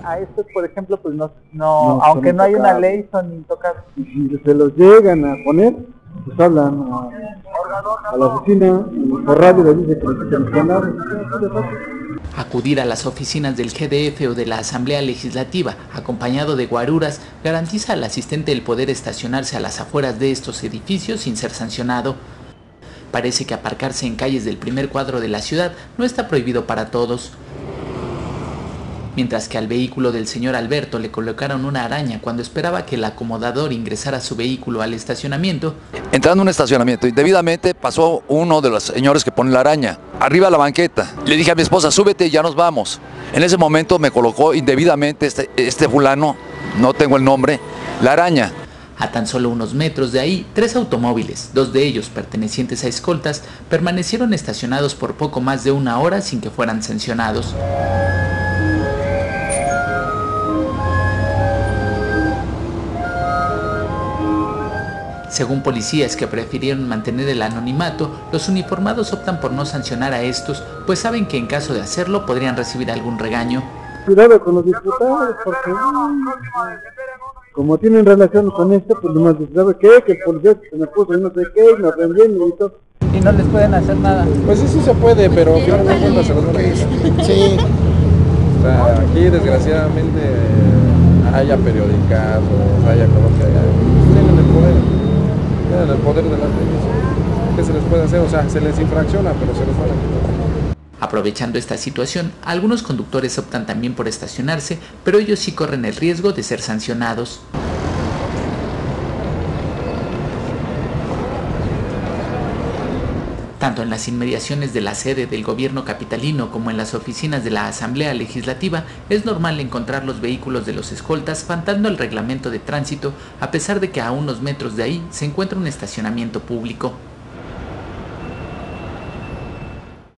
a estos, por ejemplo, pues no aunque no hay una ley, son intocables. Y si se los llegan a poner, pues hablan a la oficina, por radio les dice que les quiten los candados. Acudir a las oficinas del GDF o de la Asamblea Legislativa, acompañado de guaruras, garantiza al asistente el poder estacionarse a las afueras de estos edificios sin ser sancionado. Parece que aparcarse en calles del primer cuadro de la ciudad no está prohibido para todos. Mientras que al vehículo del señor Alberto le colocaron una araña cuando esperaba que el acomodador ingresara su vehículo al estacionamiento. Entrando a un estacionamiento, indebidamente pasó uno de los señores que pone la araña, arriba de la banqueta. Le dije a mi esposa, súbete y ya nos vamos. En ese momento me colocó indebidamente este fulano, no tengo el nombre, la araña. A tan solo unos metros de ahí, 3 automóviles, 2 de ellos pertenecientes a escoltas, permanecieron estacionados por poco más de 1 hora sin que fueran sancionados. Según policías que prefirieron mantener el anonimato, los uniformados optan por no sancionar a estos, pues saben que en caso de hacerlo podrían recibir algún regaño. Cuidado con los diputados, porque como tienen relación con esto, pues nomás ¿sabe qué? Que el policía se me puso y no sé qué, y me aprendieron y todo. Y no les pueden hacer nada. Pues sí se puede, pero al final de cuentas se los van a quitar. Sí. O sea, aquí desgraciadamente haya periodicazos, haya cosas que haya. Tienen el poder de las leyes. ¿Qué se les puede hacer? O sea, se les infracciona, pero se les van a quitar. Aprovechando esta situación, algunos conductores optan también por estacionarse, pero ellos sí corren el riesgo de ser sancionados. Tanto en las inmediaciones de la sede del gobierno capitalino como en las oficinas de la Asamblea Legislativa es normal encontrar los vehículos de los escoltas faltando al reglamento de tránsito, a pesar de que a unos metros de ahí se encuentra un estacionamiento público.